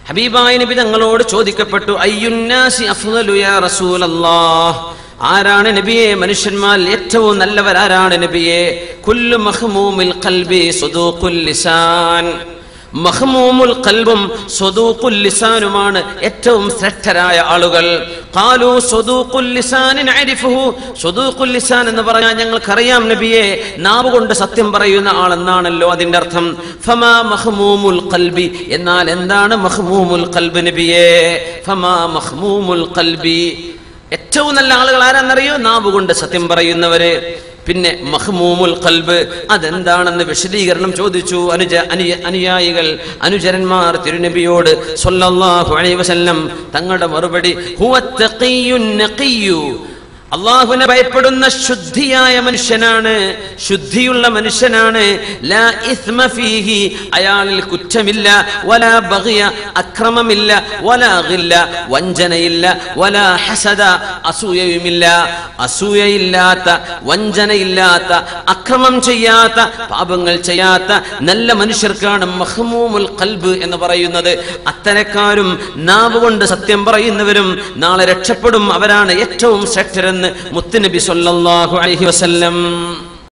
ഹബീബായ നബി തങ്ങളോട് ചോദിക്കപ്പെട്ടു, അയ്യുന്നാസി അഫ്ളലു യാ റസൂലല്ലാഹ്, ആരാണ് നബിയെ മനുഷ്യന്മാരിൽ ഏറ്റവും നല്ലവരാരാണ് നബിയെ? കുല്ലു മഖ്മൂമിൽ ഖൽബി സുദൂഖുൽ ലിസാൻ, മഖ്മൂമുൽ ഖൽബും സുദൂഖുൽ ലിസാനുമാണ് ഏറ്റവും ശ്രേഷ്ഠരായ ആളുകൾ. ഖാലൂ സുദൂഖുൽ ലിസാൻ നഅരിഫുഹു, സുദൂഖുൽ ലിസാൻ എന്ന് പറഞ്ഞാൽ ഞങ്ങൾക്കറിയാം നബിയെ, നാവ് കൊണ്ട് സത്യം പറയുന്ന ആളെന്നാണല്ലോ അതിന്റെ അർത്ഥം. ഫമാ മഖ്മൂമുൽ ഖൽബി, എന്നാൽ എന്താണ് മഖ്മൂമുൽ ഖൽബ് നബിയെ? ഫമാ മഖ്മൂമുൽ ഖൽബി, ഏറ്റവും നല്ല ആളുകൾ ആരാന്നറിയോ? നാവ് കൊണ്ട് സത്യം പറയുന്നവര്. പിന്നെ മഖ്മൂമുൽ ഖൽബ് അതെന്താണെന്ന് വിശദീകരണം ചോദിച്ചു അനുയായികൾ, അനുചരന്മാർ തിരുനബിയോട് സ്വല്ലല്ലാഹു അലൈഹി വസല്ലം. തങ്ങളുടെ മറുപടി ഹുവത് തഖിയ്യുൻ നഖിയ്യു, അല്ലാഹുവിനെ ഭയപ്പെടുന്ന ശുദ്ധിയായ മനുഷ്യനാണ്, ശുദ്ധിയുള്ള മനുഷ്യനാണ്. ലാ ഇസ്മ ഫീഹി, അയാളിൽ കുറ്റമില്ല. വലാ ബഗ്യ, അക്രമമില്ല. വലാ ഗില്ല, വഞ്ചനയില്ല. വലാ ഹസദ, അസൂയയുമില്ല. അസൂയയില്ലാത്ത, വഞ്ചനയില്ലാത്ത, അക്രമം ചെയ്യാത്ത, പാപങ്ങൾ ചെയ്യാത്ത നല്ല മനുഷ്യർക്കാണ് മഖ്മൂമുൽ ഖൽബ് എന്ന് പറയുന്നത്. അത്തരക്കാരും നാവ് കൊണ്ട് സത്യം പറയുന്നവരും നാളെ രക്ഷപ്പെടും. അവരാണ് ഏറ്റവും ശ്രേഷ്ഠരെന്ന് മുത്തുനബി സ്വല്ലല്ലാഹു അലൈഹി വസല്ലം.